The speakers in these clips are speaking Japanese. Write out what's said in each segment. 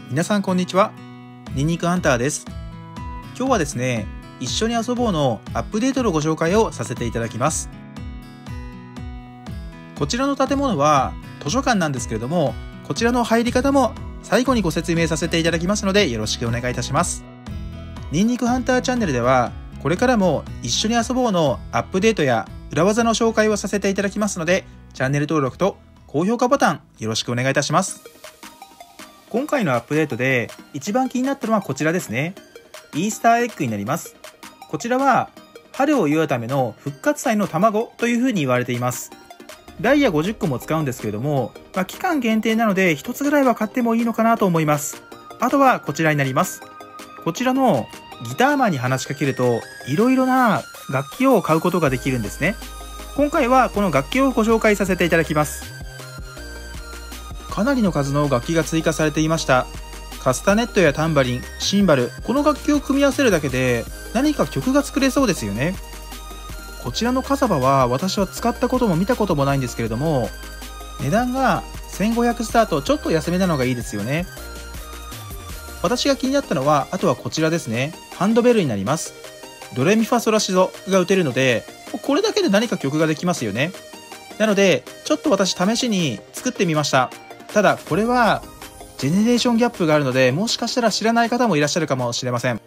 皆さんこんにちは。ニンニクハンターです。今日はですね、一緒に遊ぼうのアップデートのご紹介をさせていただきます。こちらの建物は図書館なんですけれども、こちらの入り方も最後にご説明させていただきますのでよろしくお願いいたします。ニンニクハンターチャンネルではこれからも一緒に遊ぼうのアップデートや裏技の紹介をさせていただきますので、チャンネル登録と高評価ボタンよろしくお願いいたします。今回のアップデートで一番気になったのはこちらですね。イースターエッグになります。こちらは春を祝うための復活祭の卵というふうに言われています。ダイヤ50個も使うんですけれども、期間限定なので1つぐらいは買ってもいいのかなと思います。あとはこちらになります。こちらのギターマンに話しかけるといろいろな楽器を買うことができるんですね。今回はこの楽器をご紹介させていただきます。かなりの数の楽器が追加されていました。カスタネットやタンバリン、シンバル、この楽器を組み合わせるだけで何か曲が作れそうですよね。こちらのカサバは私は使ったことも見たこともないんですけれども、値段が1500スタート、ちょっと安めなのがいいですよね。私が気になったのはあとはこちらですね。ハンドベルになります。ドレミファソラシドが打てるので、これだけで何か曲ができますよね。なのでちょっと私試しに作ってみました。ただこれはジェネレーションギャップがあるので、もしかしたら知らない方もいらっしゃるかもしれません。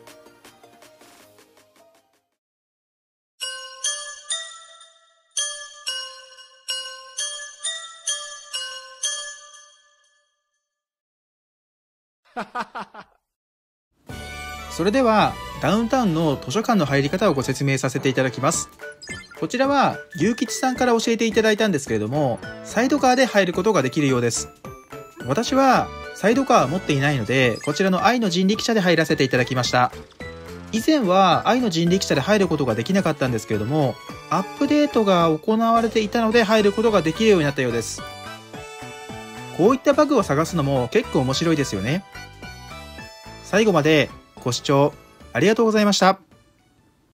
それではダウンタウンの図書館の入り方をご説明させていただきます。こちらは牛吉さんから教えていただいたんですけれども、サイドカーで入ることができるようです。私はサイドカーは持っていないので、こちらの愛の人力車で入らせていただきました。以前は愛の人力車で入ることができなかったんですけれども、アップデートが行われていたので入ることができるようになったようです。こういったバグを探すのも結構面白いですよね。最後までご視聴ありがとうございました。